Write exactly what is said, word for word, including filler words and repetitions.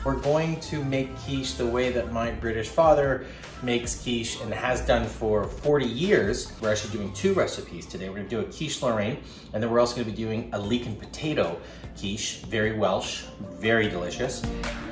we're going to make quiche the way that my British father makes quiche and has done for forty years. We're actually doing two recipes today. We're gonna do a quiche Lorraine, and then we're also gonna be doing a leek and potato quiche, very Welsh, very delicious.